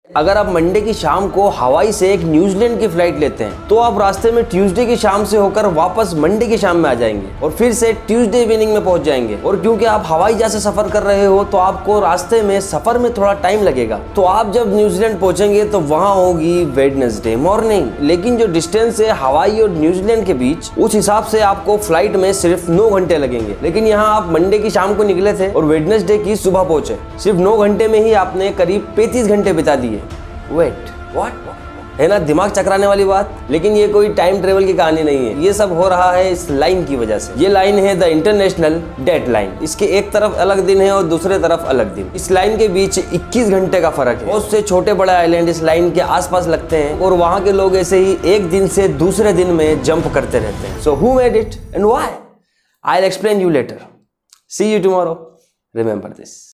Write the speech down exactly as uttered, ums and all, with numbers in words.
अगर आप मंडे की शाम को हवाई से एक न्यूजीलैंड की फ्लाइट लेते हैं तो आप रास्ते में ट्यूसडे की शाम से होकर वापस मंडे की शाम में आ जाएंगे और फिर से ट्यूसडे इवनिंग में पहुंच जाएंगे। और क्योंकि आप हवाई जहाज से सफर कर रहे हो तो आपको रास्ते में सफर में थोड़ा टाइम लगेगा। तो आप जब न्यूजीलैंड पहुंचेंगे तो वहां होगी वेडनेसडे मॉर्निंग। लेकिन जो डिस्टेंस है हवाई और न्यूजीलैंड के बीच, उस हिसाब से आपको फ्लाइट में सिर्फ नौ घंटे लगेंगे। लेकिन यहाँ आप मंडे की शाम को निकले थे और वेडनेसडे की सुबह पहुंचे। सिर्फ नौ घंटे में ही आपने करीब पैंतीस घंटे बिता दिए। Wait what? है ना दिमाग चकराने वाली बात। लेकिन ये कोई टाइम ट्रेवल की कहानी नहीं है, ये सब हो रहा है इस लाइन की वजह से। ये लाइन है द इंटरनेशनल डेट लाइन। इसके एक तरफ अलग दिन है और दूसरे तरफ अलग दिन। इस लाइन के बीच इक्कीस घंटे का फर्क है। बहुत से छोटे बड़े आइलैंड इस लाइन के आसपास लगते हैं और वहां के लोग ऐसे ही एक दिन से दूसरे दिन में जंप करते रहते हैं। So who made it and why? I will explain you later. See you tomorrow. Remember this.